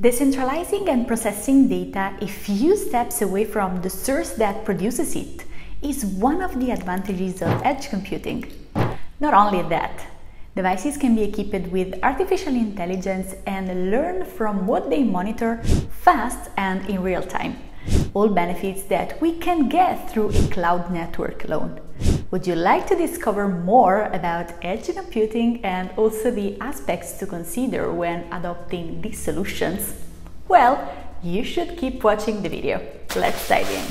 Decentralizing and processing data a few steps away from the source that produces it is one of the advantages of edge computing. Not only that, devices can be equipped with artificial intelligence and learn from what they monitor fast and in real time. All benefits that we can get through a cloud network alone. Would you like to discover more about edge computing and also the aspects to consider when adopting these solutions? Well, you should keep watching the video. Let's dive in.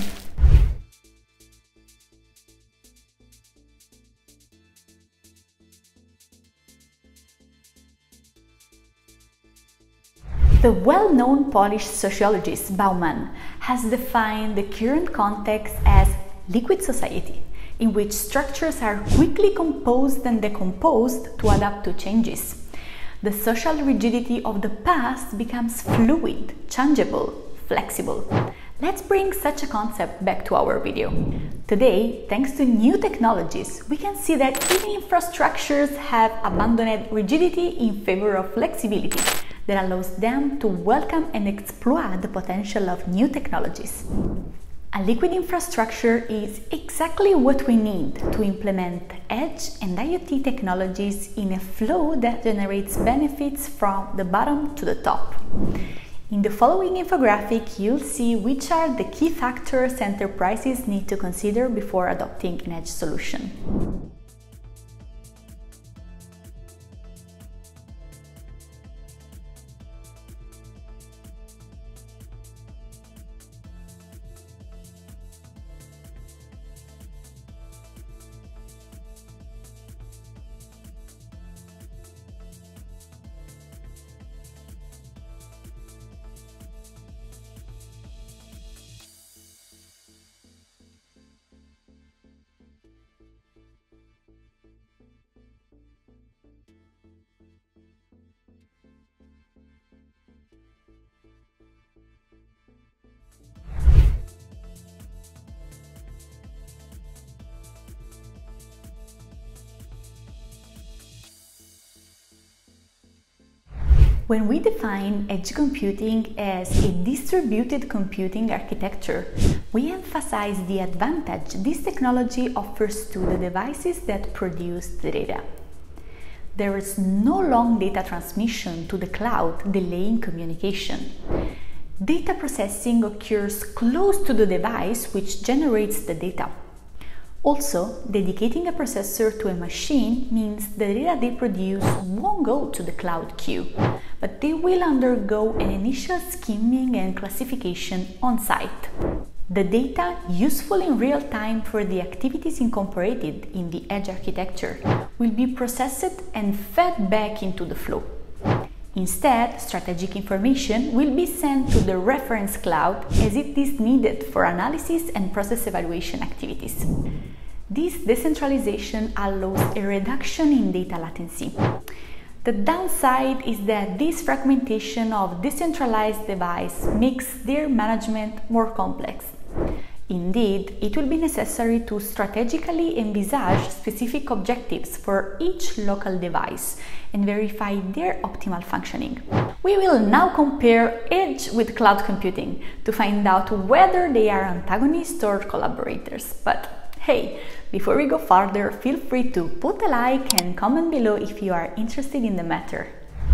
The well-known Polish sociologist Bauman has defined the current context as liquid society, in which structures are quickly composed and decomposed to adapt to changes. The social rigidity of the past becomes fluid, changeable, flexible. Let's bring such a concept back to our video. Today, thanks to new technologies, we can see that even infrastructures have abandoned rigidity in favor of flexibility that allows them to welcome and exploit the potential of new technologies. A liquid infrastructure is exactly what we need to implement edge and IoT technologies in a flow that generates benefits from the bottom to the top. In the following infographic, you'll see which are the key factors enterprises need to consider before adopting an edge solution. When we define edge computing as a distributed computing architecture, we emphasize the advantage this technology offers to the devices that produce the data. There is no long data transmission to the cloud, delaying communication. Data processing occurs close to the device which generates the data. Also, dedicating a processor to a machine means the data they produce won't go to the cloud queue, but they will undergo an initial skimming and classification on site. The data useful in real time for the activities incorporated in the edge architecture will be processed and fed back into the flow. Instead, strategic information will be sent to the reference cloud as it is needed for analysis and process evaluation activities. This decentralization allows a reduction in data latency. The downside is that this fragmentation of decentralized devices makes their management more complex. Indeed, it will be necessary to strategically envisage specific objectives for each local device and verify their optimal functioning. We will now compare edge with cloud computing to find out whether they are antagonists or collaborators. But hey, before we go further, feel free to put a like and comment below if you are interested in the matter.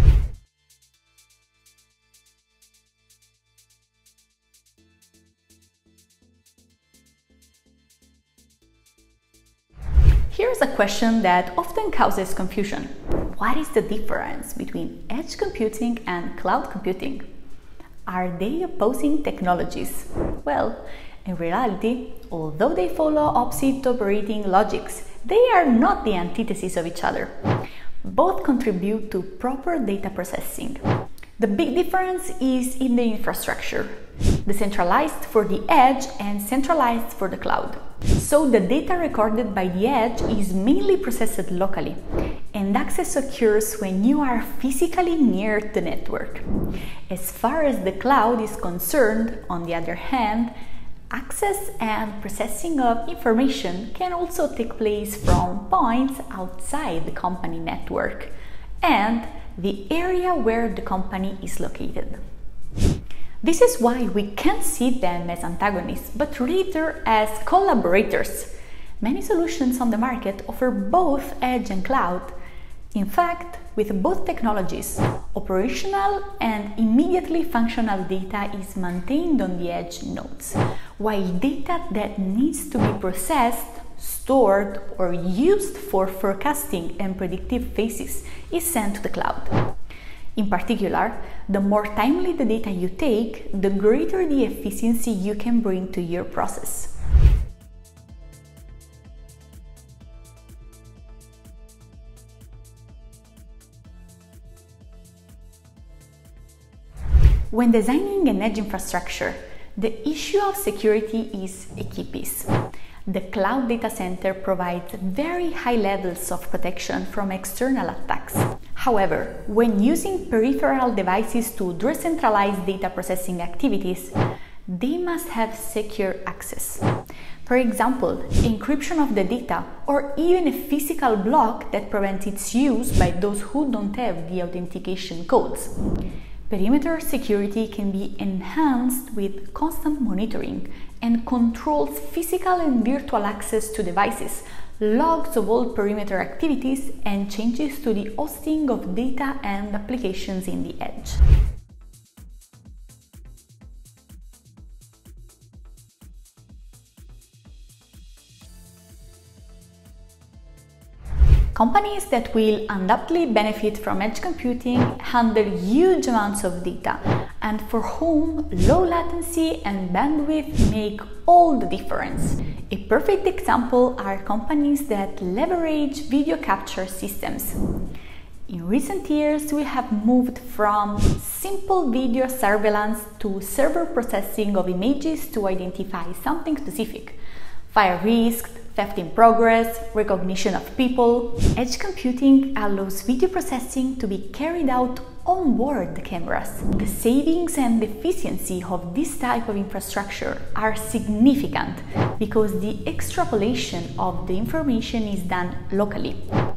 Here's a question that often causes confusion. What is the difference between edge computing and cloud computing? Are they opposing technologies? Well, in reality, although they follow opposite operating logics, they are not the antithesis of each other. Both contribute to proper data processing. The big difference is in the infrastructure, decentralized for the edge and centralized for the cloud. So the data recorded by the edge is mainly processed locally, and access occurs when you are physically near the network. As far as the cloud is concerned, on the other hand, access and processing of information can also take place from points outside the company network and the area where the company is located. This is why we can't see them as antagonists, but rather as collaborators. Many solutions on the market offer both edge and cloud. In fact, with both technologies, operational and immediately functional data is maintained on the edge nodes, while data that needs to be processed, stored, or used for forecasting and predictive phases is sent to the cloud. In particular, the more timely the data you take, the greater the efficiency you can bring to your process. When designing an edge infrastructure, the issue of security is a key piece. The cloud data center provides very high levels of protection from external attacks. However, when using peripheral devices to decentralize data processing activities, they must have secure access. For example, encryption of the data, or even a physical block that prevents its use by those who don't have the authentication codes. Perimeter security can be enhanced with constant monitoring and controls physical and virtual access to devices, logs of all perimeter activities, and changes to the hosting of data and applications in the edge. Companies that will undoubtedly benefit from edge computing handle huge amounts of data, and for whom low latency and bandwidth make all the difference. A perfect example are companies that leverage video capture systems. In recent years, we have moved from simple video surveillance to server processing of images to identify something specific. Fire risk, theft in progress, recognition of people. Edge computing allows video processing to be carried out on board the cameras. The savings and efficiency of this type of infrastructure are significant because the extrapolation of the information is done locally.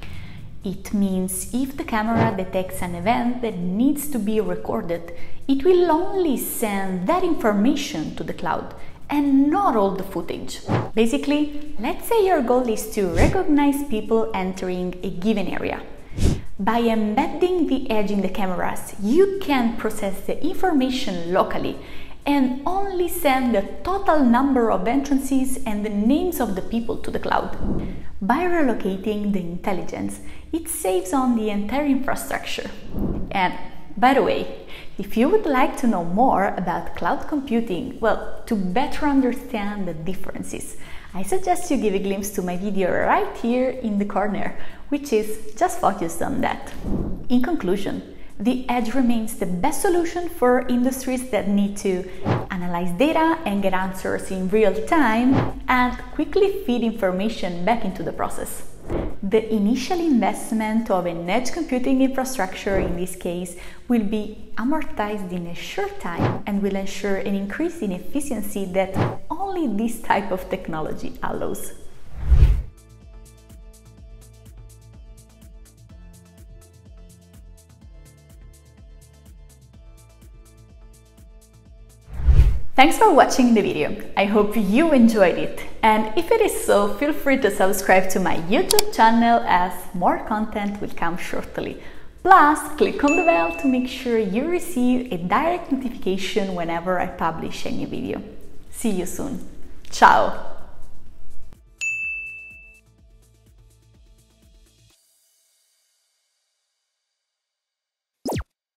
It means if the camera detects an event that needs to be recorded, it will only send that information to the cloud and not all the footage. Basically, let's say your goal is to recognize people entering a given area. By embedding the edge in the cameras, you can process the information locally and only send the total number of entrances and the names of the people to the cloud. By relocating the intelligence, it saves on the entire infrastructure. And by the way, if you would like to know more about cloud computing, well, to better understand the differences, I suggest you give a glimpse to my video right here in the corner, which is just focused on that. In conclusion, the edge remains the best solution for industries that need to analyze data and get answers in real time and quickly feed information back into the process. The initial investment of an edge computing infrastructure in this case will be amortized in a short time and will ensure an increase in efficiency that only this type of technology allows. Thanks for watching the video. I hope you enjoyed it. And if it is so, feel free to subscribe to my YouTube channel as more content will come shortly. Plus, click on the bell to make sure you receive a direct notification whenever I publish a new video. See you soon. Ciao!